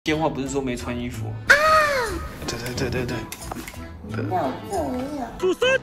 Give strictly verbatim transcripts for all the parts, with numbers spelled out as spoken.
电话不是说没穿衣服？啊！对对对对对。 主身。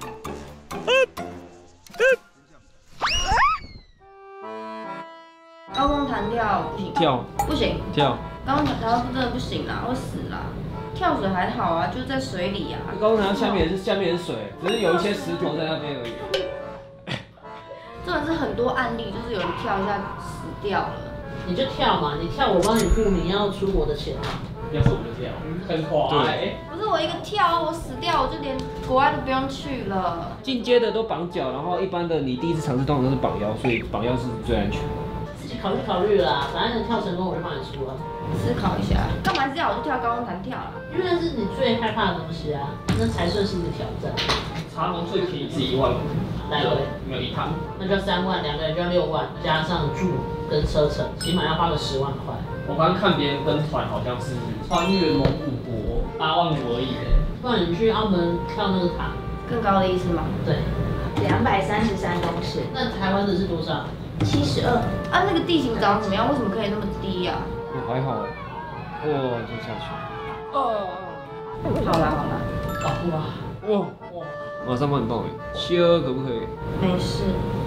高空弹跳不行， 跳不行， 跳。 高空弹跳真的不行啦，会死啦。跳水还好啊，就在水里啊。 高空弹跳下面也是下面也是水，只是有一些石头在那边而已。 真的是很多案例，就是有人跳一下死掉了。 你就跳嘛，你跳我帮你付你要出国的钱啊。 要是我就跳，很滑哎。 不是我一个跳，我死掉，我就连国外都不用去了。 进阶的都绑脚，然后一般的你第一次尝试通常都是绑腰，所以绑腰是最安全的。 自己考虑考虑啦，反正跳成功我就帮你出了。 思考一下，干嘛这样我就跳高空弹跳啦？ 因为那是你最害怕的东西啊，那才算是一个挑战。 茶农最便宜是一万五， 来回没有一趟， 那就要三万，两个人就要六万，加上住跟车程，起码要花个十万块。 我刚看别人跟团好像是穿越蒙古国八万五而已耶。 不然你去澳门跳那个塔， 更高的意思吗？ 对， 两百三十三公尺。 那台湾的是多少？ 七十二。 啊，那个地形长怎么样？为什么可以那么低呀、啊？ 哦，还好，哇，就下去。 哦，好啦好啦。 搞不好。 哇哇，马上帮你报名，七二二可不可以？ 没事。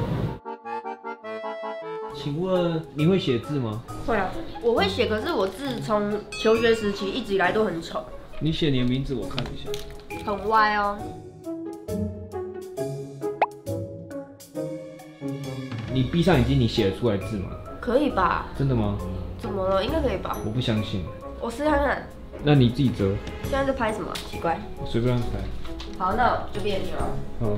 请问你会写字吗？ 会啊，我会写，可是我字从求学时期一直以来都很丑。 你写你的名字我看一下。 很歪哦。 你闭上眼睛，你写得出来字吗？ 可以吧？ 真的吗？ 怎么了？应该可以吧？ 我不相信。 我试看看。 那你自己折。 现在在拍什么？奇怪。 我随便拍。 好，那我就变了。 好。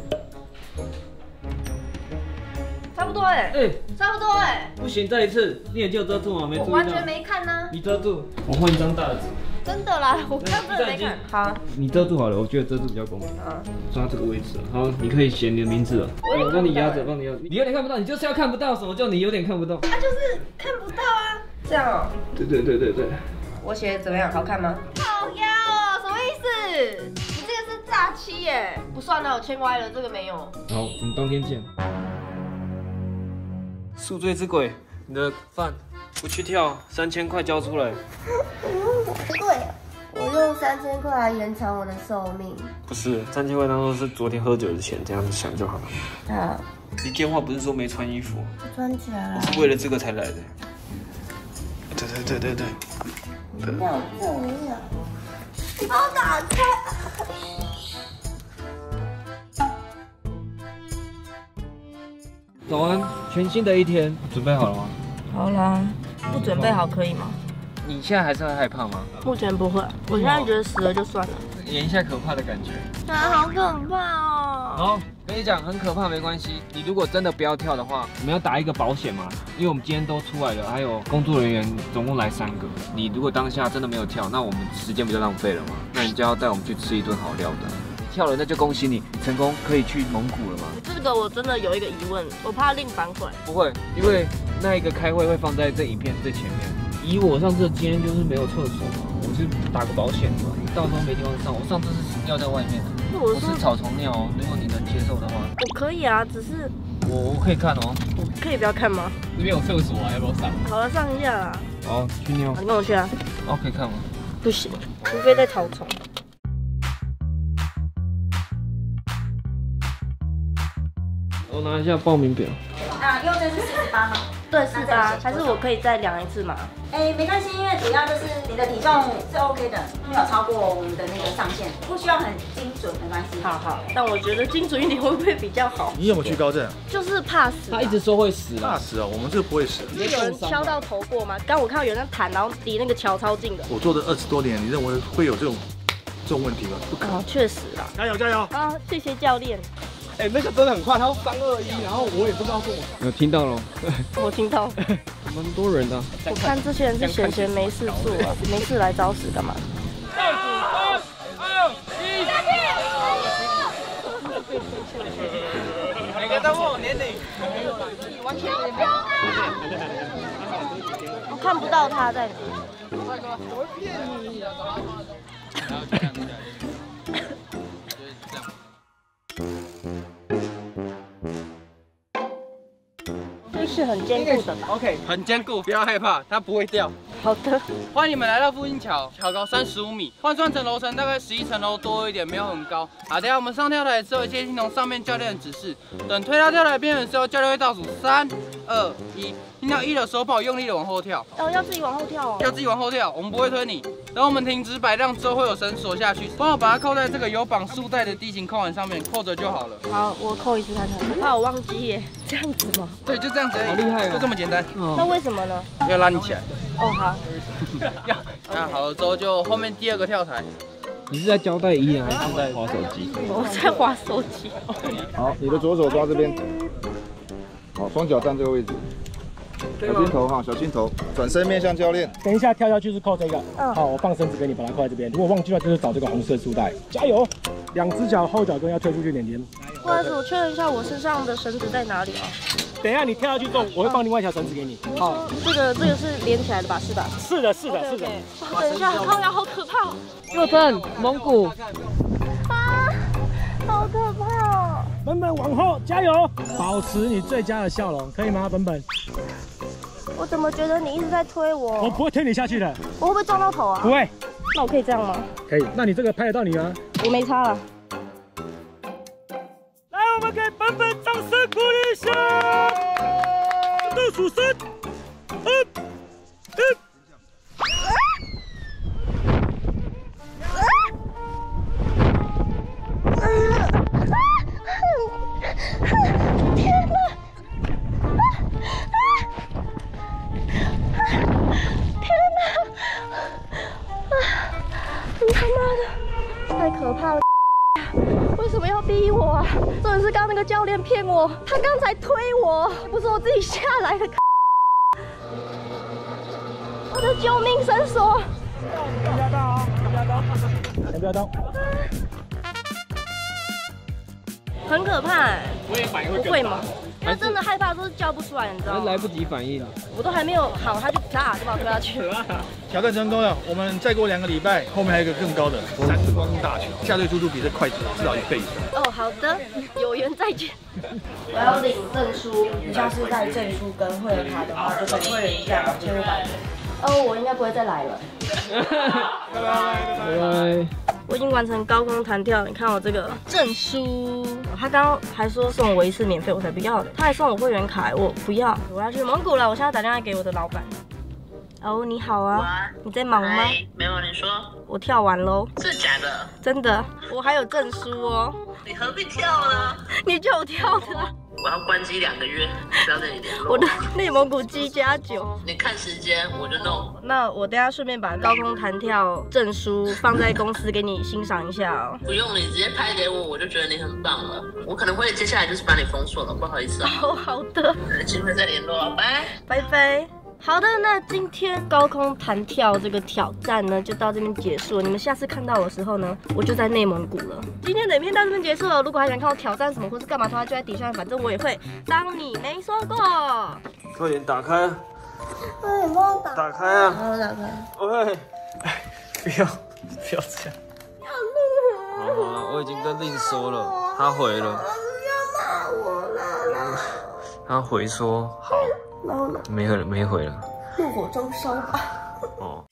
差不多哎、欸，哎、欸，差不多哎、欸。 不行，再一次，你眼睛有遮住吗？没注意到。 我完全没看呢、啊。 你遮住，我换一张大的纸。 真的啦，我刚真的没看。好， 你遮住好了，我觉得遮住比较公平。 好， 抓这个位置了。好，你可以写你的名字了。我帮你压着，帮你压着。你有点看不到，你就是要看不到，什么叫你有点看不到？ 啊，就是看不到啊。这样哦、喔。 对对对对对。 我写的怎么样？好看吗？好妖哦，什么意思？你这个是诈欺耶！不算了，我签歪了，这个没有。 好，我们当天见。宿醉之鬼，你的饭不去跳，三千块交出来。 不对，我用三千块来延长我的寿命。 不是，三千块当做是昨天喝酒的钱，这样子想就好了。 啊， 你电话不是说没穿衣服？ 穿起来了。 我是为了这个才来的。对对对对对。 不要这样，你帮我打开。 早安，全新的一天，准备好了吗？ 好啦，不准备好可以吗？ 你现在还是会害怕吗？ 目前不会，我现在觉得死了就算了。 演一下可怕的感觉。 啊，好可怕哦！ 好，跟你讲，很可怕，没关系。你如果真的不要跳的话，我们要打一个保险嘛，因为我们今天都出来了，还有工作人员总共来三个。你如果当下真的没有跳，那我们时间不就浪费了吗？那你就要带我们去吃一顿好料的。跳了，那就恭喜你成功可以去蒙古了吗？ 这个我真的有一个疑问，我怕另反悔。 不会，因为那一个开会会放在这影片最前面。以我上次的经验，就是没有厕所嘛，我是打个保险嘛，到时候没地方上。我上次是尿在外面的，不是草丛尿哦。如果你能接受的话， 我可以啊，只是我我可以看哦。 我可以不要看吗？ 这边有厕所啊，要不要上？ 好了，上一下啦。 好，去尿。 你跟我去啊。 哦，可以看吗？ 不行，除非在草丛。 我拿一下报名表。 啊，右边是四十八吗？ 对，是的啊。还是我可以再量一次吗？ 哎，没关系，因为主要就是你的体重是 OK 的，没有超过我们的那个上限，不需要很精准，没关系。 好好，但我觉得精准一点会不会比较好？ 你有没有惧高症？ 就是怕死。 他一直说会死怕死啊！我们这个不会死。 是有人敲到头过吗？刚我看到有人弹，然后离那个桥超近的。 我做了二十多年，你认为会有这种这种问题吗？不可能。 哦，确实啦。 加油加油！ 啊，谢谢教练。 哎、欸，那个真的很快，他说三二一，然后我也不知道做什么。 有听到了？ 我听到。 蛮多人的、啊。 我看这些人是闲闲没事做啊，没事来找死干嘛？ 倒数三、二、一，下去！每个都问我年龄，完全不用啊！ 我看不到他在哪。 帅哥，我会骗你。然后就这样子。 这是很坚固的吧 ？OK， 很坚固，不要害怕，它不会掉。 好的。 欢迎你们来到复兴桥，桥高三十五米，换算成楼层大概十一层楼多一点，没有很高。好，等一下我们上跳台之后，先听从上面教练的指示，等推到跳台边缘的时候，教练会倒数三、二、一，听到一的时候，帮我用力的往后跳。 哦，要自己往后跳哦。 要自己往后跳，我们不会推你。等我们停止摆荡之后，会有绳索下去，帮我把它扣在这个有绑束带的地形扣环上面，扣着就好了。 好，我扣一次看看。我怕我忘记耶，这样子吗？ 对，就这样子而已。 好厉害啊！ 就这么简单。 那为什么呢？ 要拉你起来。 哦，好。 那好了之后，就后面第二个跳台。 你是在交代伊人还是在滑手机？ 我在滑手机。 好，你的左手抓这边，好，双脚站这个位置。小心头哈，小心头，转身面向教练。 等一下跳下去是扣这个， 嗯， 好，我放绳子给你，把它扣在这边。如果忘记了，就是找这个红色束带。加油！两只脚后脚跟要推出去点点。 不好意思，我确认一下我身上的绳子在哪里啊？ 等一下你跳下去之后，我会放另外一条绳子给你。 好，这个这个是连起来的吧？是吧？ 是的，是的，是的。 等一下，靠呀，好可怕哦！ 右正蒙古。 啊，好可怕哦！ 本本往后，加油！保持你最佳的笑容，可以吗？本本。 我怎么觉得你一直在推我？ 我不会推你下去的。 我会不会撞到头啊？ 不会。 那我可以这样吗？ 可以。那你这个拍得到你吗？ 我没差了。 来，我们给本本掌声鼓励一下。倒数三，二，一。 天哪！天哪！你他妈的，太可怕了！为什么要逼我啊？重点是刚刚那个教练骗我，他刚才推我，不是我自己下来的。我的救命绳索！ 先不要动哦，先不要动，先不要动。 很可怕哎、欸， 我也反应不会吗？他真的害怕，都是叫不出来，你知道吗？ 来不及反应， 我都还没有好，他就啪就把我推下去了。 挑战成功了，我们再过两个礼拜，后面还有一个更高的三次光大球，下坠速度比这快至少一倍以上。 哦，好的，有缘再见。我要领证书， 你像是带证书跟会员卡的话，就跟会员价千五百元。 哦，我应该不会再来了。 拜拜。 我已经完成高空弹跳，你看我这个证书。他刚刚还说送我一次免费，我才不要的。他还送我会员卡，我不要。我要去蒙古了，我现在打电话给我的老板。哦，你好啊，你在忙吗？ 没有，你说。 我跳完喽。 是假的？ 真的，我还有证书哦。 你何必跳呢？ 你叫我跳的。 我要关机两个月，不要跟你联络。 我的内蒙古机加九。 你看时间，我就弄。 那我等下顺便把高空弹跳证书放在公司给你欣赏一下哦。 不用，你直接拍给我，我就觉得你很棒了。我可能会接下来就是把你封锁了，不好意思啊。 哦，好的。 有机会再联络，拜拜拜。好的，那今天高空弹跳这个挑战呢，就到这边结束了。你们下次看到我的时候呢，我就在内蒙古了。今天的影片到这边结束了。如果还想看我挑战什么或是干嘛的话，就在底下，反正我也会当你没说过。 快点打开啊！ 哎，帮我打。 打开啊！ 好，打开。 喂， 不要，不要这样。 好好了，我已经跟令说了，他回了。 不要骂我了。 他回说好。没回了，没回了。 怒火中烧吧。 哦。